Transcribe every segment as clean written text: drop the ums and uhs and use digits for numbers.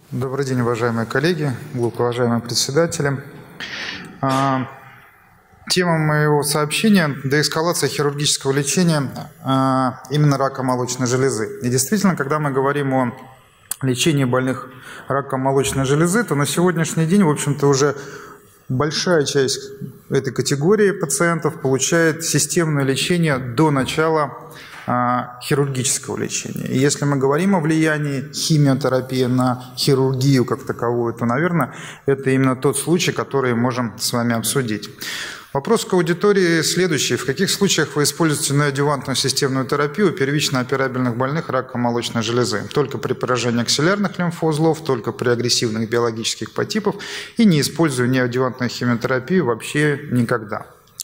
Добрый день, уважаемые коллеги, глубоко уважаемые председатели. Тема моего сообщения – деэскалация хирургического лечения именно рака молочной железы. И действительно, когда мы говорим о лечении больных раком молочной железы, то на сегодняшний день, в общем-то, уже большая часть этой категории пациентов получает системное лечение до начала хирургического лечения. И если мы говорим о влиянии химиотерапии на хирургию как таковую, то, наверное, это именно тот случай, который можем с вами обсудить. Вопрос к аудитории следующий. В каких случаях вы используете неоадъювантную системную терапию первично операбельных больных раком молочной железы? Только при поражении аксиллярных лимфоузлов, только при агрессивных биологических подтипах и не использую неоадъювантную химиотерапию вообще никогда.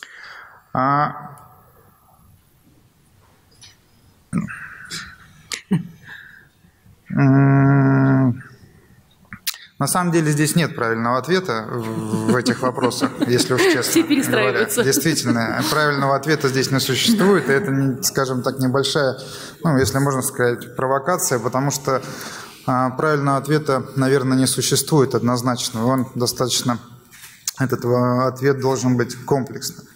На самом деле здесь нет правильного ответа в этих вопросах, если уж честно. Все перестраиваются. Говоря. Действительно, правильного ответа здесь не существует, и это, скажем так, небольшая, если можно сказать, провокация, потому что правильного ответа, наверное, не существует однозначно. Он достаточно, этот ответ должен быть комплексным.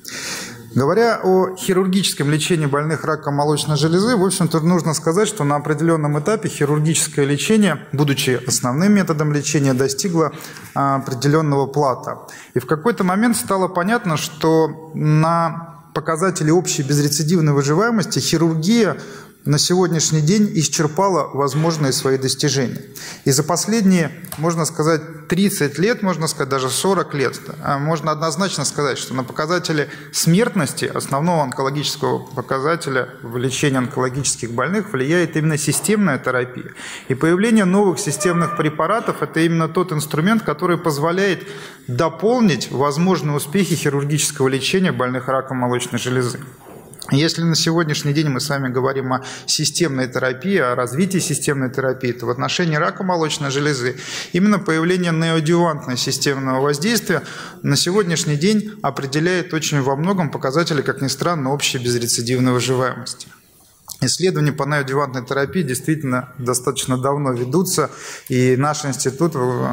Говоря о хирургическом лечении больных раком молочной железы, в общем-то, нужно сказать, что на определенном этапе хирургическое лечение, будучи основным методом лечения, достигло определенного плато. И в какой-то момент стало понятно, что на показатели общей безрецидивной выживаемости хирургия на сегодняшний день исчерпала возможные свои достижения. И за последние, можно сказать, 30 лет, можно сказать, даже 40 лет, можно однозначно сказать, что на показателе смертности, основного онкологического показателя в лечении онкологических больных, влияет именно системная терапия. И появление новых системных препаратов – это именно тот инструмент, который позволяет дополнить возможные успехи хирургического лечения больных раком молочной железы. Если на сегодняшний день мы с вами говорим о системной терапии, о развитии системной терапии, то в отношении рака молочной железы именно появление неоадъювантного системного воздействия на сегодняшний день определяет очень во многом показатели, как ни странно, общей безрецидивной выживаемости. Исследования по неоадъювантной терапии действительно достаточно давно ведутся, и наш институт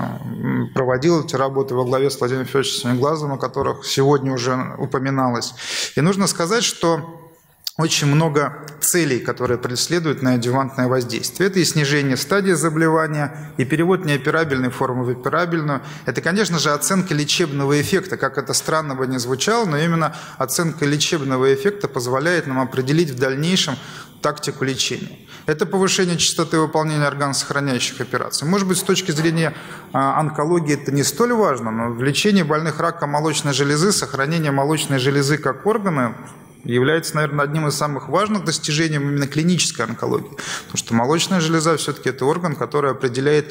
проводил эти работы во главе с Владимиром Федоровичем Семиглазовым, о которых сегодня уже упоминалось. И нужно сказать, что очень много целей, которые преследуют неоадъювантное воздействие. Это и снижение стадии заболевания, и перевод неоперабельной формы в операбельную. Это, конечно же, оценка лечебного эффекта. Как это странно бы ни звучало, но именно оценка лечебного эффекта позволяет нам определить в дальнейшем тактику лечения. Это повышение частоты выполнения органосохраняющих операций. Может быть, с точки зрения онкологии это не столь важно, но в лечении больных раком молочной железы сохранение молочной железы как органа является, наверное, одним из самых важных достижений именно клинической онкологии. Потому что молочная железа все-таки это орган, который определяет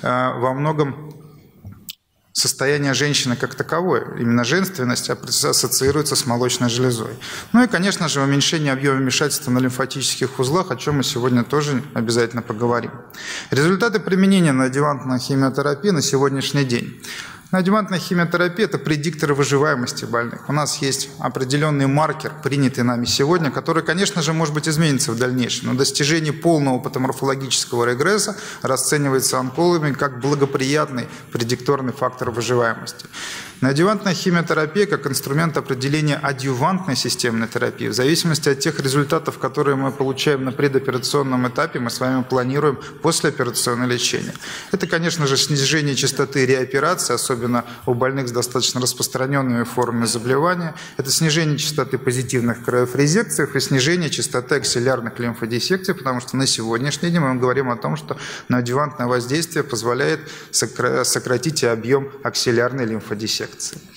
во многом состояние женщины как таковое. Именно женственность ассоциируется с молочной железой. Ну и, конечно же, уменьшение объема вмешательства на лимфатических узлах, о чем мы сегодня тоже обязательно поговорим. Результаты применения неоадъювантной химиотерапии на сегодняшний день. Неоадъювантная химиотерапия – это предиктор выживаемости больных. У нас есть определенный маркер, принятый нами сегодня, который, конечно же, может быть, изменится в дальнейшем. Но достижение полного патоморфологического регресса расценивается онкологами как благоприятный предикторный фактор выживаемости. Неоадъювантная химиотерапия как инструмент определения адъювантной системной терапии. В зависимости от тех результатов, которые мы получаем на предоперационном этапе, мы с вами планируем послеоперационное лечение. Это, конечно же, снижение частоты реоперации, особенно у больных с достаточно распространенными формами заболевания. Это снижение частоты позитивных краев резекций и снижение частоты аксиллярных лимфодиссекций, потому что на сегодняшний день мы говорим о том, что неоадъювантное воздействие позволяет сократить объем аксиллярной лимфодиссекции.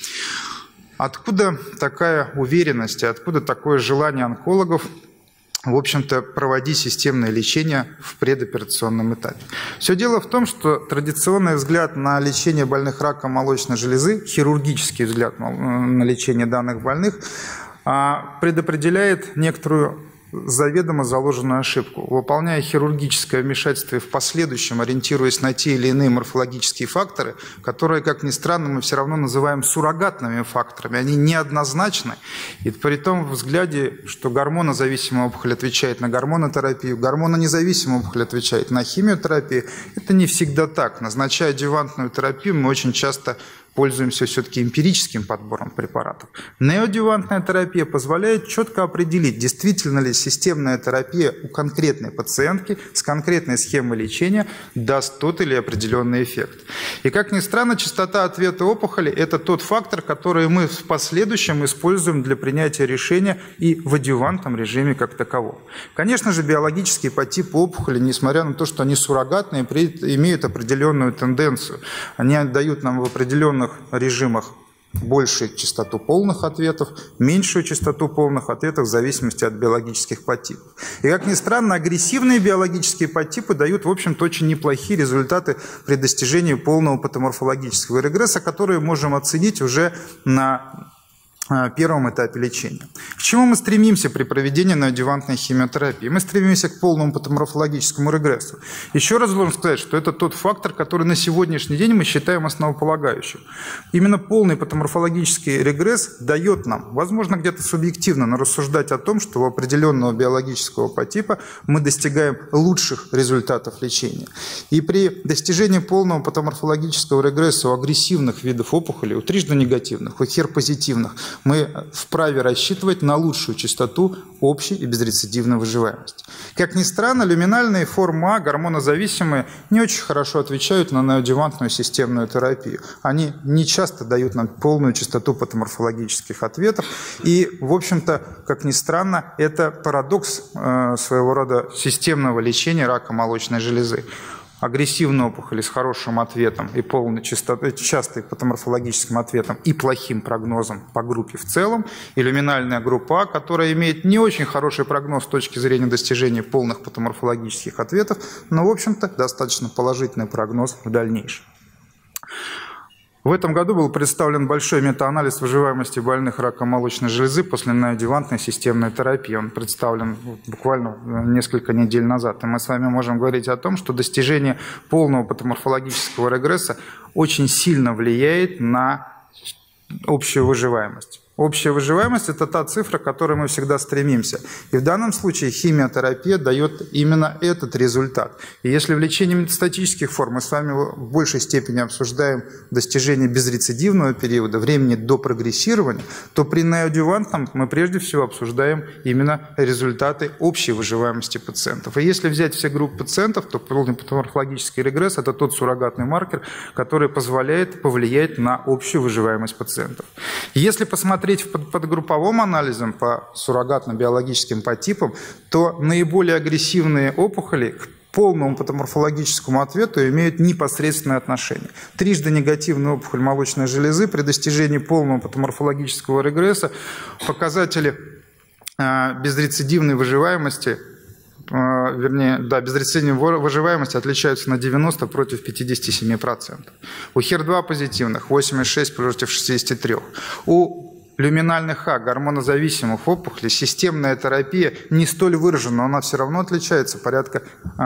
Откуда такая уверенность и откуда такое желание онкологов, в общем-то, проводить системное лечение в предоперационном этапе? Все дело в том, что традиционный взгляд на лечение больных раком молочной железы, хирургический взгляд на лечение данных больных, предопределяет некоторую заведомо заложенную ошибку. Выполняя хирургическое вмешательство и в последующем ориентируясь на те или иные морфологические факторы, которые, как ни странно, мы все равно называем суррогатными факторами, они неоднозначны. И при том взгляде, что гормонозависимая опухоль отвечает на гормонотерапию, гормононезависимая опухоль отвечает на химиотерапию, это не всегда так. Назначая адъювантную терапию, мы очень часто пользуемся все-таки эмпирическим подбором препаратов. Неоадъювантная терапия позволяет четко определить, действительно ли системная терапия у конкретной пациентки с конкретной схемой лечения даст тот или определенный эффект. И как ни странно, частота ответа опухоли – это тот фактор, который мы в последующем используем для принятия решения и в адъювантном режиме как таковом. Конечно же, биологические подтипы опухоли, несмотря на то, что они суррогатные, имеют определенную тенденцию. Они дают нам в определенных режимах большую частоту полных ответов, меньшую частоту полных ответов в зависимости от биологических подтипов. И, как ни странно, агрессивные биологические подтипы дают, в общем-то, очень неплохие результаты при достижении полного патоморфологического регресса, которые можем оценить уже на первом этапе лечения. К чему мы стремимся при проведении неоадъювантной химиотерапии? Мы стремимся к полному патоморфологическому регрессу. Еще раз должен сказать, что это тот фактор, который на сегодняшний день мы считаем основополагающим. Именно полный патоморфологический регресс дает нам, возможно, где-то субъективно, но рассуждать о том, что у определенного биологического подтипа мы достигаем лучших результатов лечения. И при достижении полного патоморфологического регресса у агрессивных видов опухоли, у трижды негативных, у HER-позитивных, мы вправе рассчитывать на лучшую частоту общей и безрецидивной выживаемости. Как ни странно, люминальные формы А, гормонозависимые, не очень хорошо отвечают на неоадъювантную системную терапию. Они не часто дают нам полную частоту патоморфологических ответов. И, в общем-то, как ни странно, это парадокс своего рода системного лечения рака молочной железы. Агрессивные опухоли с хорошим ответом и полной частой патоморфологическим ответом и плохим прогнозом по группе в целом, и люминальная группа А, которая имеет не очень хороший прогноз с точки зрения достижения полных патоморфологических ответов, но, в общем-то, достаточно положительный прогноз в дальнейшем. В этом году был представлен большой метаанализ выживаемости больных раком молочной железы после неоадъювантной системной терапии. Он представлен буквально несколько недель назад. И мы с вами можем говорить о том, что достижение полного патоморфологического регресса очень сильно влияет на общую выживаемость. Общая выживаемость – это та цифра, к которой мы всегда стремимся. И в данном случае химиотерапия дает именно этот результат. И если в лечении метастатических форм мы с вами в большей степени обсуждаем достижение безрецидивного периода, времени до прогрессирования, то при неоадъювантном мы прежде всего обсуждаем именно результаты общей выживаемости пациентов. И если взять все группы пациентов, то полный патоморфологический регресс – это тот суррогатный маркер, который позволяет повлиять на общую выживаемость пациентов. Если посмотреть под групповым анализом по суррогатно-биологическим подтипам, то наиболее агрессивные опухоли к полному патоморфологическому ответу имеют непосредственное отношение. Трижды негативная опухоль молочной железы при достижении полного патоморфологического регресса показатели безрецидивной выживаемости, безрецидивной выживаемости отличаются на 90 против 57%. У HER2 позитивных 86 против 63. У люминальных А, гормонозависимых опухолей, системная терапия не столь выражена, но она все равно отличается порядка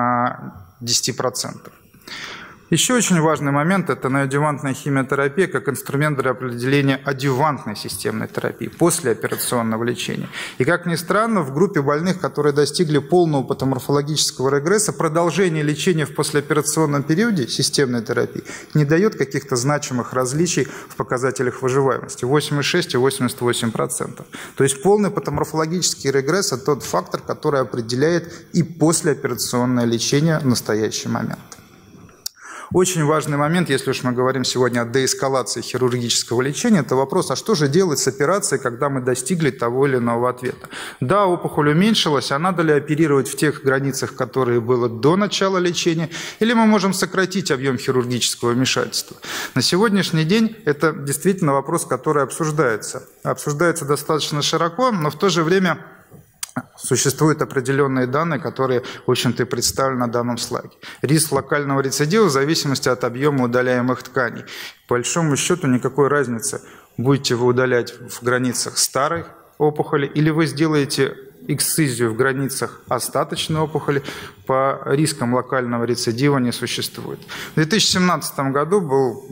10%. Еще очень важный момент – это неоадъювантная химиотерапия как инструмент для определения адъювантной системной терапии, послеоперационного лечения. И как ни странно, в группе больных, которые достигли полного патоморфологического регресса, продолжение лечения в послеоперационном периоде системной терапии не дает каких-то значимых различий в показателях выживаемости – 86 и 88%. То есть полный патоморфологический регресс – это тот фактор, который определяет и послеоперационное лечение в настоящий момент. Очень важный момент, если уж мы говорим сегодня о деэскалации хирургического лечения, это вопрос, а что же делать с операцией, когда мы достигли того или иного ответа? Да, опухоль уменьшилась, а надо ли оперировать в тех границах, которые было до начала лечения, или мы можем сократить объем хирургического вмешательства? На сегодняшний день это действительно вопрос, который обсуждается. Обсуждается достаточно широко, но в то же время существуют определенные данные, которые, в общем-то, и представлены на данном слайде. Риск локального рецидива в зависимости от объема удаляемых тканей. По большому счету никакой разницы, будете вы удалять в границах старой опухоли или вы сделаете эксцизию в границах остаточной опухоли, по рискам локального рецидива не существует. В 2017 году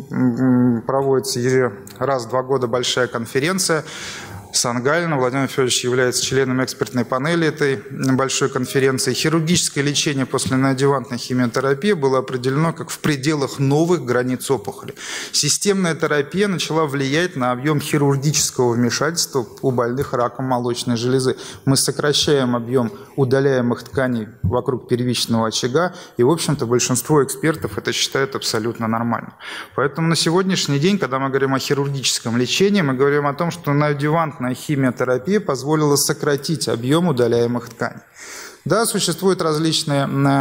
проводится раз в 2 года большая конференция Сан-Галина. Владимир Федорович является членом экспертной панели этой большой конференции. Хирургическое лечение после неоадъювантной химиотерапии было определено как в пределах новых границ опухоли. Системная терапия начала влиять на объем хирургического вмешательства у больных раком молочной железы. Мы сокращаем объем удаляемых тканей вокруг первичного очага, и, в общем-то, большинство экспертов это считают абсолютно нормально. Поэтому на сегодняшний день, когда мы говорим о хирургическом лечении, мы говорим о том, что неоадъювантная химиотерапия позволила сократить объем удаляемых тканей. Да, существуют различные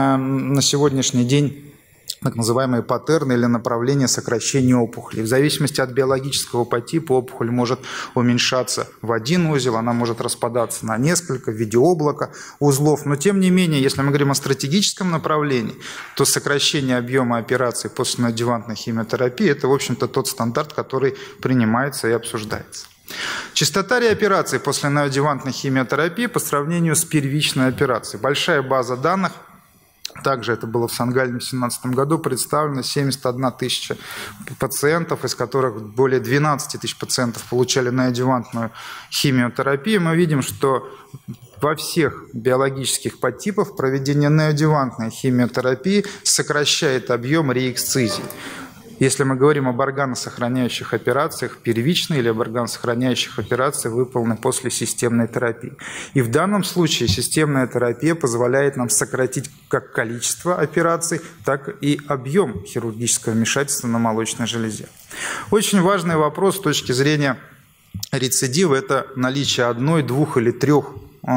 на сегодняшний день так называемые паттерны или направления сокращения опухоли. В зависимости от биологического подтипа опухоль может уменьшаться в один узел, она может распадаться на несколько в виде облака узлов. Но тем не менее, если мы говорим о стратегическом направлении, то сокращение объема операций после неоадъювантной химиотерапии – это, в общем-то, тот стандарт, который принимается и обсуждается. Частота реопераций после неоадъювантной химиотерапии по сравнению с первичной операцией. Большая база данных. Также это было в Сан-Галине в 2017 году, представлено 71 тысяча пациентов, из которых более 12 тысяч пациентов получали неоадъювантную химиотерапию. Мы видим, что во всех биологических подтипах проведение неоадъювантной химиотерапии сокращает объем реэксцизии. Если мы говорим об органосохраняющих операциях первичной или об органосохраняющих операциях, выполненных после системной терапии. И в данном случае системная терапия позволяет нам сократить как количество операций, так и объем хирургического вмешательства на молочной железе. Очень важный вопрос с точки зрения рецидива – это наличие одной, двух или трех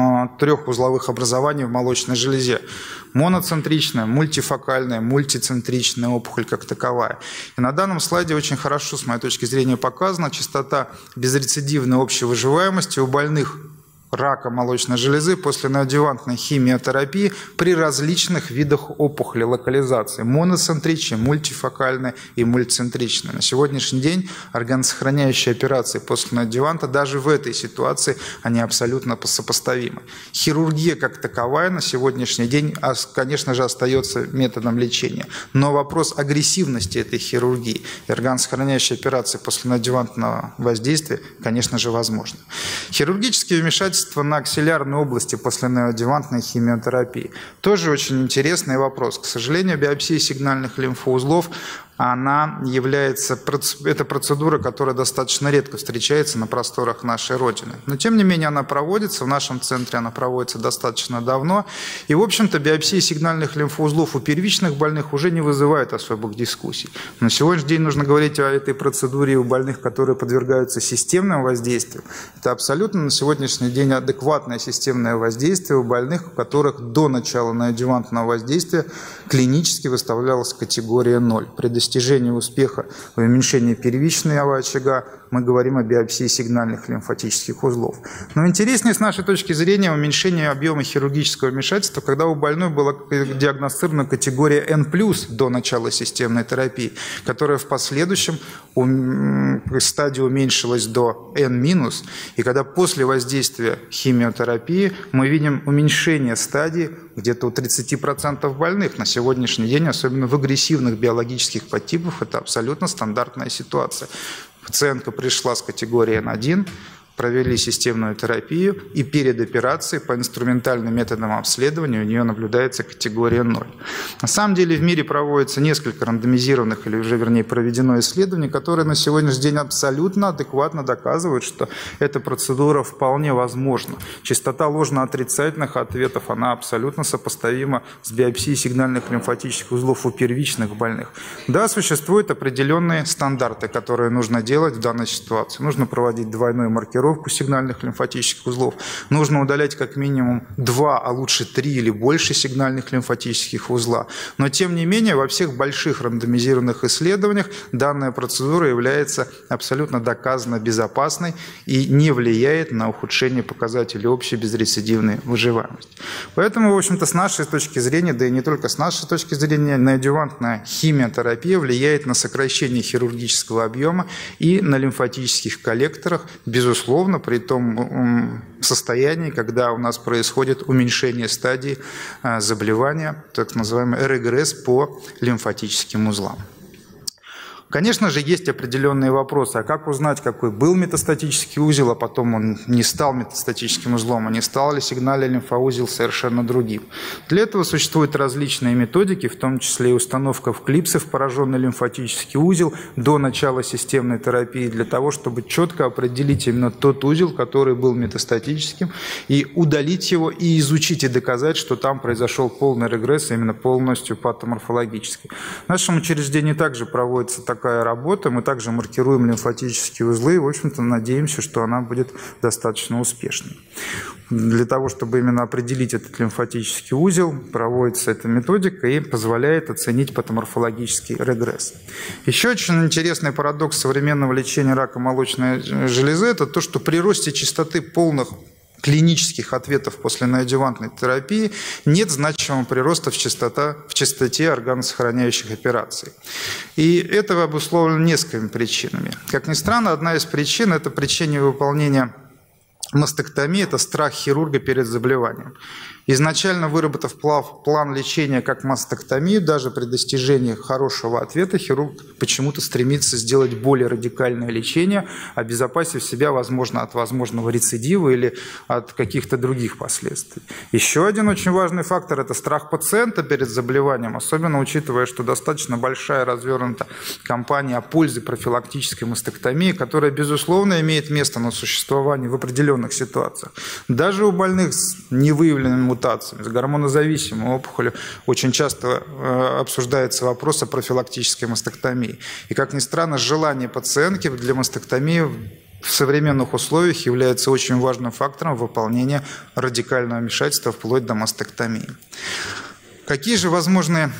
узловых образований в молочной железе. Моноцентричная, мультифокальная, мультицентричная опухоль как таковая. И на данном слайде очень хорошо, с моей точки зрения, показана частота безрецидивной общей выживаемости у больных рака молочной железы после неоадъювантной химиотерапии при различных видах опухоли локализации. Моноцентричной, мультифокальной и мультицентричной. На сегодняшний день органосохраняющие операции после неоадъюванта даже в этой ситуации они абсолютно сопоставимы. Хирургия как таковая на сегодняшний день, конечно же, остается методом лечения. Но вопрос агрессивности этой хирургии и органосохраняющей операции после неоадъювантного воздействия, конечно же, возможно. Хирургические вмешательства на аксиллярной области после неоадъювантной химиотерапии. Тоже очень интересный вопрос. К сожалению, биопсия сигнальных лимфоузлов это процедура, которая достаточно редко встречается на просторах нашей Родины. Но, тем не менее, она проводится, в нашем центре она проводится достаточно давно. И, в общем-то, биопсия сигнальных лимфоузлов у первичных больных уже не вызывает особых дискуссий. На сегодняшний день нужно говорить о этой процедуре у больных, которые подвергаются системному воздействию. Это абсолютно на сегодняшний день адекватное системное воздействие у больных, у которых до начала неоадъювантного воздействия клинически выставлялась категория 0. При достижении успеха в уменьшении первичного очага мы говорим о биопсии сигнальных лимфатических узлов. Но интереснее с нашей точки зрения уменьшение объема хирургического вмешательства, когда у больной была диагностирована категория N+, до начала системной терапии, которая в последующем стадии уменьшилась до N-, и когда после воздействия химиотерапии мы видим уменьшение стадии где-то у 30% больных. На сегодняшний день, особенно в агрессивных биологических подтипах, это абсолютно стандартная ситуация. Пациентка пришла с категории N1, провели системную терапию, и перед операцией по инструментальным методам обследования у нее наблюдается категория 0. На самом деле в мире проводится несколько рандомизированных, или уже вернее проведено исследований, которые на сегодняшний день абсолютно адекватно доказывают, что эта процедура вполне возможна. Частота ложно-отрицательных ответов, она абсолютно сопоставима с биопсией сигнальных лимфатических узлов у первичных больных. Да, существуют определенные стандарты, которые нужно делать в данной ситуации. Нужно проводить двойную маркировку сигнальных лимфатических узлов. Нужно удалять как минимум 2, а лучше 3 или больше сигнальных лимфатических узла. Но тем не менее, во всех больших рандомизированных исследованиях данная процедура является абсолютно доказанно безопасной и не влияет на ухудшение показателей общей безрецидивной выживаемости. Поэтому, в общем-то, с нашей точки зрения, да и не только с нашей точки зрения, неоадъювантная химиотерапия влияет на сокращение хирургического объема и на лимфатических коллекторах, безусловно, безусловно, при том состоянии, когда у нас происходит уменьшение стадии заболевания, так называемый регресс по лимфатическим узлам. Конечно же, есть определенные вопросы. А как узнать, какой был метастатический узел, а потом он не стал метастатическим узлом, а не стал ли сигнальный лимфоузел совершенно другим? Для этого существуют различные методики, в том числе и установка в клипсы в пораженный лимфатический узел до начала системной терапии, для того, чтобы четко определить именно тот узел, который был метастатическим, и удалить его, и изучить, и доказать, что там произошел полный регресс, именно полностью патоморфологический. В нашем учреждении также проводится такая работа, мы также маркируем лимфатические узлы и, в общем-то, надеемся, что она будет достаточно успешной. Для того, чтобы именно определить этот лимфатический узел, проводится эта методика и позволяет оценить патоморфологический регресс. Еще очень интересный парадокс современного лечения рака молочной железы – это то, что при росте частоты полных клинических ответов после неоадъювантной терапии нет значимого прироста в частоте органосохраняющих операций. И это обусловлено несколькими причинами. Как ни странно, одна из причин – это причина выполнения мастектомии – это страх хирурга перед заболеванием. Изначально выработав план лечения как мастектомию, даже при достижении хорошего ответа хирург почему-то стремится сделать более радикальное лечение, обезопасив себя, возможно, от возможного рецидива или от каких-то других последствий. Еще один очень важный фактор – это страх пациента перед заболеванием, особенно учитывая, что достаточно большая развернута кампания о пользе профилактической мастектомии, которая, безусловно, имеет место на существование в определенных ситуациях. Даже у больных с невыявленными мутациями, с гормонозависимой опухолью очень часто обсуждается вопрос о профилактической мастектомии. И, как ни странно, желание пациентки для мастектомии в современных условиях является очень важным фактором выполнения радикального вмешательства вплоть до мастектомии. Какие же возможные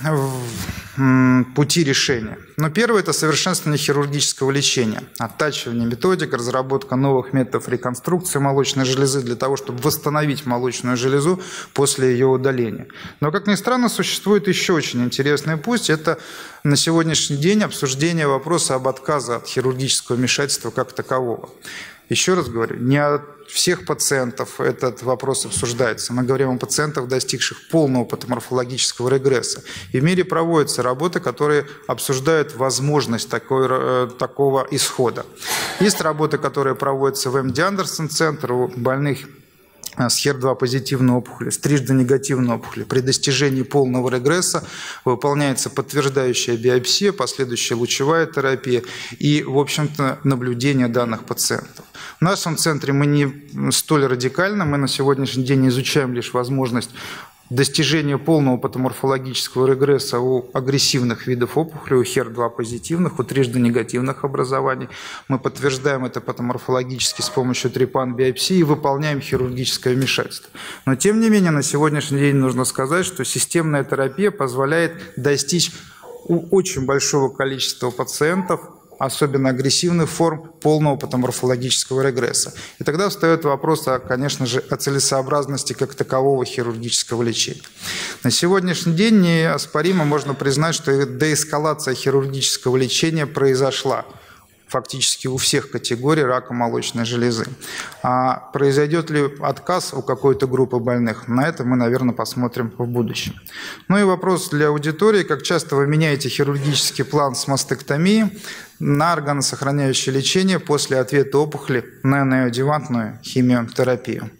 пути решения? Первое – это совершенствование хирургического лечения, оттачивание методик, разработка новых методов реконструкции молочной железы для того, чтобы восстановить молочную железу после ее удаления. Но, как ни странно, существует еще очень интересный путь – это на сегодняшний день обсуждение вопроса об отказе от хирургического вмешательства как такового. Еще раз говорю, не от всех пациентов этот вопрос обсуждается. Мы говорим о пациентах, достигших полного патоморфологического регресса. И в мире проводятся работы, которые обсуждают возможность такого исхода. Есть работы, которые проводятся в МД Андерсон центре у больных с HER2 позитивной опухоли, с трижды негативной опухоли. При достижении полного регресса выполняется подтверждающая биопсия, последующая лучевая терапия и, в общем-то, наблюдение данных пациентов. В нашем центре мы не столь радикально, мы на сегодняшний день изучаем лишь возможность достижение полного патоморфологического регресса у агрессивных видов опухоли, у HER2 позитивных, у трижды негативных образований. Мы подтверждаем это патоморфологически с помощью трепан-биопсии и выполняем хирургическое вмешательство. Но тем не менее на сегодняшний день нужно сказать, что системная терапия позволяет достичь у очень большого количества пациентов, особенно агрессивных форм, полного патоморфологического регресса. И тогда встает вопрос, конечно же, о целесообразности как такового хирургического лечения. На сегодняшний день неоспоримо можно признать, что деэскалация хирургического лечения произошла фактически у всех категорий рака молочной железы. А произойдет ли отказ у какой-то группы больных, на это мы, наверное, посмотрим в будущем. Ну и вопрос для аудитории, как часто вы меняете хирургический план с мастектомии на органосохраняющее лечение после ответа опухоли на неоадъювантную химиотерапию?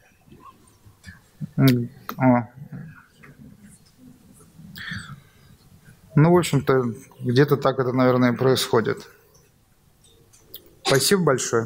В общем-то, где-то так это, наверное, и происходит. Спасибо большое.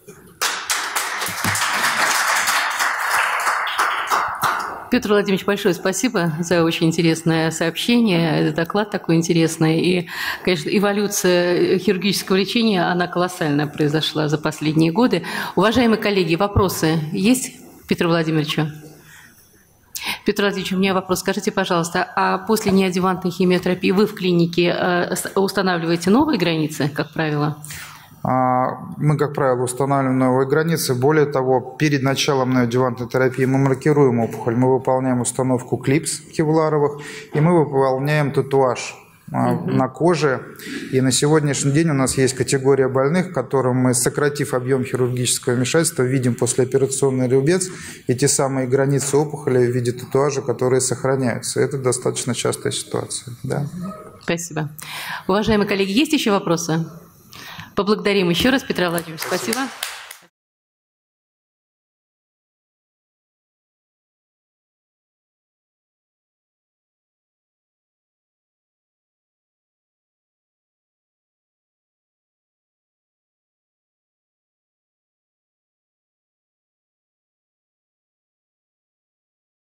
Петр Владимирович, большое спасибо за очень интересное сообщение, доклад такой интересный. И, конечно, эволюция хирургического лечения, она колоссальная произошла за последние годы. Уважаемые коллеги, вопросы есть Петру Владимировичу? Петр Владимирович, у меня вопрос. Скажите, пожалуйста, а после неоадъювантной химиотерапии вы в клинике устанавливаете новые границы, как правило? Мы, как правило, устанавливаем новые границы. Более того, перед началом неоадъювантной терапии мы маркируем опухоль, мы выполняем установку клипс кевларовых, и мы выполняем татуаж на коже. И на сегодняшний день у нас есть категория больных, которым мы, сократив объем хирургического вмешательства, видим послеоперационный рубец и те самые границы опухоли в виде татуажа, которые сохраняются. Это достаточно частая ситуация. Да. Спасибо. Уважаемые коллеги, есть еще вопросы? Поблагодарим еще раз Петра Владимировича. Спасибо.